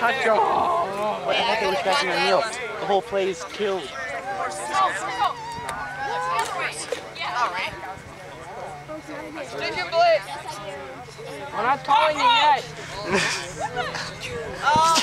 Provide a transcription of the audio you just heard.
Wait, I thought they were scratching their heel. The whole play is killed. We're not calling you yet.